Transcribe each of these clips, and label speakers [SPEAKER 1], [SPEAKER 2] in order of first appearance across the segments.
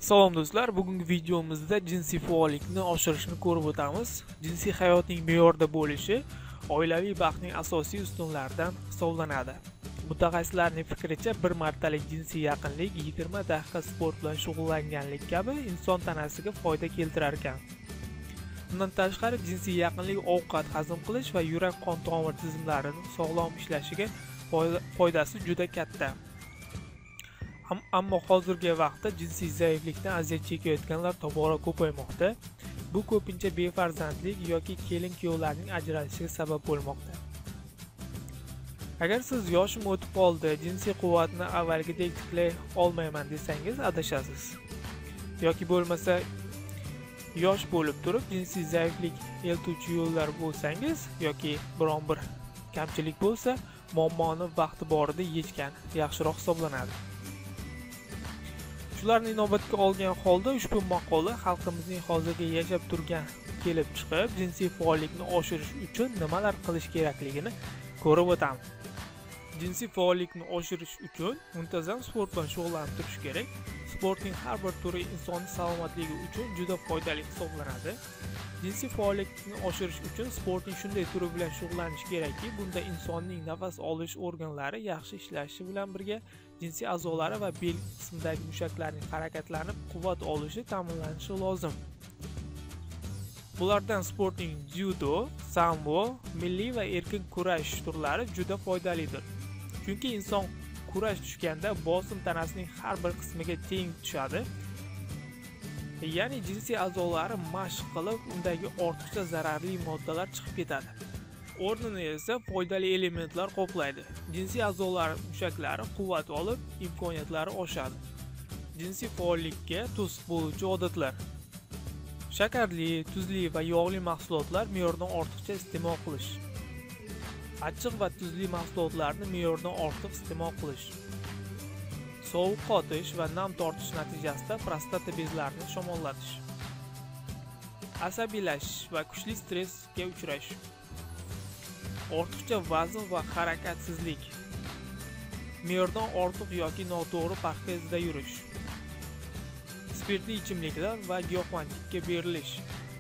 [SPEAKER 1] Salom do'stlar, bugungi videomizda jinsiy faollikni oshirishni ko'rib o'tamiz. Jinsiy hayotning me'yorda bo'lishi oilaviy baxtning asosiy ustunlaridan hisoblanadi. Mutaxassislarning fikricha, bir martalik jinsiy yaqinlik 20 daqiqa sport bilan shug'ullanganlik kabi inson tanasiga foyda keltirar ekan. Bundan tashqari, jinsiy yaqinlik ovqat hazm qilish va yurak-qon tomir tizimlarining sog'lom ishlashiga foydasi juda katta. Ammo hozirgi vaqtda jinsiy zaiflikdan aziyat chekayotganlar tobora ko'paymoqda. Bu ko'pincha befarzandlik yoki kelin-kuyovlarning ajrashishiga sabab bo'lmoqda. Agar siz yoshim o'tib qoldi, jinsiy quvvatni avvalgidek tiklay olmayman desangiz adashasiz. Yoki bo'lmasa yosh bo'lib turib jinsiy zaiflik eltuvchi yo'llar bo'lsangiz yoki biron bir kamchilik bo'lsa, muammoni vaqti borida yechgan yaxshiroq hisoblanadi. Shularni inobatga olgan holda ushbu maqola xalqimizning hozirgi yashab turgan kelib chiqib, jinsiy faollikni oshirish uchun nimalar qilish kerakligini ko'rib o'tamiz. Jinsiy faollikni oshirish uchun muntazam sport bilan shug'ullanib turish kerak. Sportning har bir turi insonning salomatligi uchun juda foydali hisoblanadi. Jinsiy faollikni oshirish uchun sportning shunday turi bilan shug'ullanish kerakki, bunda insonning nafas olish organlari yaxshi ishlashi bilan birga jinsiy a'zolari va bel qismidagi mushaklarning harakatlanib quvvat olishi ta'minlanishi lozim. Bulardan sportning dzyudo, sambo, milliy va erkin kurash turlari juda foydalidir. Chunki inson kurash tushganda bosim tanasining har bir qismiga teng tushadi. Ya'ni jinsiy a'zolari mashq qilib, undagi ortiqcha zararli moddalar chiqib ketadi. O'rnini esa foydali elementlar qoplaydi. Jinsiy a'zolar mushaklari quvvat olib, imkoniyatlari oshadi. Jinsiy faollikka to'siq bo'luvchi odatlar. Shakarli, tuzli va yog'li mahsulotlar me'yordan ortiqcha iste'mol qilish. Achchiq va tuzli mahsulotlarni me'yordan ortiq iste'mol qilish. Sovuq qotish va nam tortish natijasida prostata bezlarini shamollatish. Asabiylashish va kuchli stressga uchrash. Ortiqcha vazn va harakatsizlik. Me'yordan ortiq yoki noto'g'ri parhezda yurish. Spirtli ichimliklar va giyohvandlikka berilish.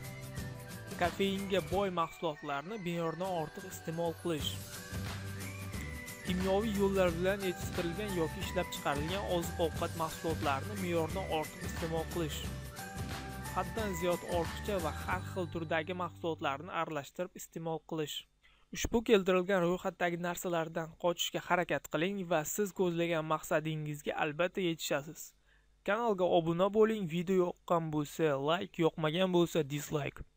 [SPEAKER 1] Kofeinga boy mahsulotlarni me'yordan ortiq iste'mol qilish. Kimyoviy yo'llar bilan yetishtirilgan yoki ishlab chiqarilgan oziq-ovqat mahsulotlarini me'yordan ortiq iste'mol qilish. Haddan ziyod ortiqcha va har xil turdagi mahsulotlarni aralashtirib iste'mol qilish. Ushbu keltirilgan ro'yxatdagi narsalardan qochishga harakat qiling va siz ko'zlagan maqsadingizga albatta yetishasiz. Kanalga obuna bo'ling, video yoqqan bo'lsa like, yoqmagan bo'lsa dislike.